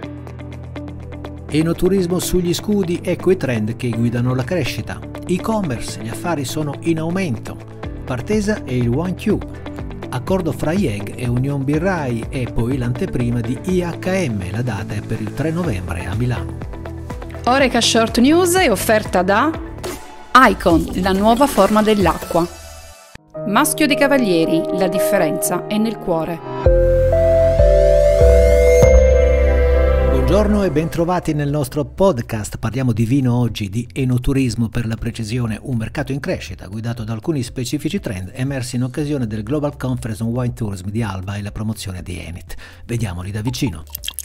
Enoturismo sugli scudi, ecco i trend che guidano la crescita. E-commerce, gli affari sono in aumento. Partesa e il OneCube. Accordo fra IEG e Union Birrai e poi l'anteprima di IHM, la data è per il 3 novembre a Milano. Oreca Short News è offerta da Icon, la nuova forma dell'acqua. Maschio dei Cavalieri, la differenza è nel cuore. Buongiorno e bentrovati nel nostro podcast. Parliamo di vino oggi, di enoturismo per la precisione, un mercato in crescita guidato da alcuni specifici trend emersi in occasione del Global Conference on Wine Tourism di Alba e la promozione di Enit. Vediamoli da vicino.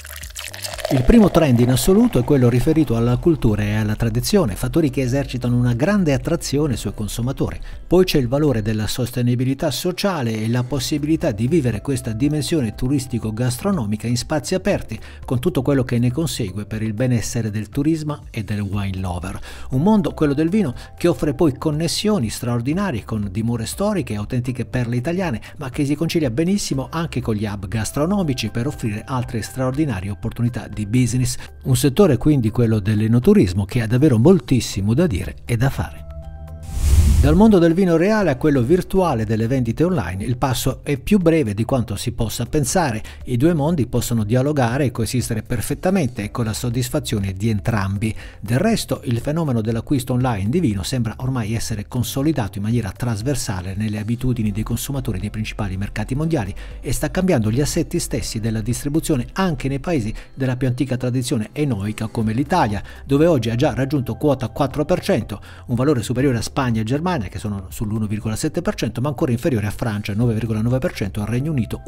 Il primo trend in assoluto è quello riferito alla cultura e alla tradizione, fattori che esercitano una grande attrazione sui consumatori. Poi c'è il valore della sostenibilità sociale e la possibilità di vivere questa dimensione turistico-gastronomica in spazi aperti, con tutto quello che ne consegue per il benessere del turismo e del wine lover. Un mondo, quello del vino, che offre poi connessioni straordinarie con dimore storiche e autentiche perle italiane, ma che si concilia benissimo anche con gli hub gastronomici per offrire altre straordinarie opportunità di business, un settore quindi quello dell'enoturismo che ha davvero moltissimo da dire e da fare. Dal mondo del vino reale a quello virtuale delle vendite online il passo è più breve di quanto si possa pensare. I due mondi possono dialogare e coesistere perfettamente e con la soddisfazione di entrambi. Del resto il fenomeno dell'acquisto online di vino sembra ormai essere consolidato in maniera trasversale nelle abitudini dei consumatori dei principali mercati mondiali e sta cambiando gli assetti stessi della distribuzione anche nei paesi della più antica tradizione enoica come l'Italia, dove oggi ha già raggiunto quota 4%, un valore superiore a Spagna e Germania che sono sull'1,7%, ma ancora inferiore a Francia 9,9% e al Regno Unito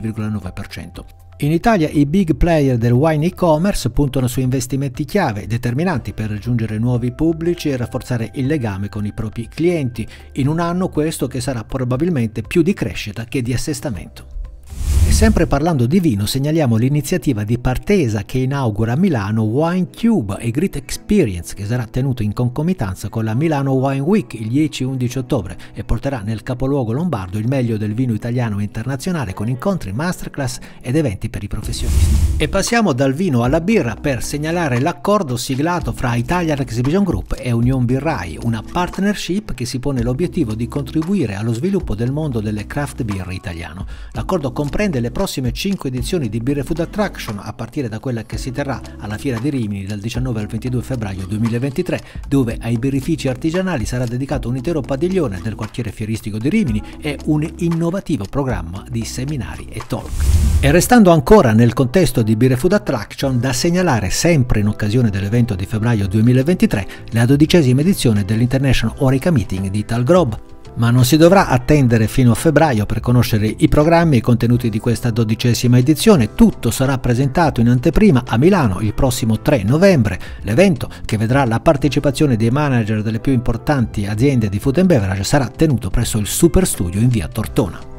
11,9%. In Italia i big player del wine e-commerce puntano su investimenti chiave determinanti per raggiungere nuovi pubblici e rafforzare il legame con i propri clienti, in un anno questo che sarà probabilmente più di crescita che di assestamento. E sempre parlando di vino segnaliamo l'iniziativa di Partesa che inaugura a Milano OneCube e Great Experience che sarà tenuto in concomitanza con la Milano Wine Week il 10-11 ottobre e porterà nel capoluogo lombardo il meglio del vino italiano e internazionale con incontri, masterclass ed eventi per i professionisti. E passiamo dal vino alla birra per segnalare l'accordo siglato fra Italian Exhibition Group e Union Birrai, una partnership che si pone l'obiettivo di contribuire allo sviluppo del mondo delle craft beer italiano. L'accordo comprende le prossime 5 edizioni di Beer Food Attraction a partire da quella che si terrà alla Fiera di Rimini dal 19 al 22 febbraio 2023, dove ai birrifici artigianali sarà dedicato un intero padiglione del quartiere fieristico di Rimini e un innovativo programma di seminari e talk. E restando ancora nel contesto di Beer Food Attraction, da segnalare sempre in occasione dell'evento di febbraio 2023 la 12ª edizione dell'International Oreca Meeting di Talgrob. Ma non si dovrà attendere fino a febbraio per conoscere i programmi e i contenuti di questa 12ª edizione. Tutto sarà presentato in anteprima a Milano il prossimo 3 novembre. L'evento, che vedrà la partecipazione dei manager delle più importanti aziende di food and beverage, sarà tenuto presso il Super Studio in via Tortona.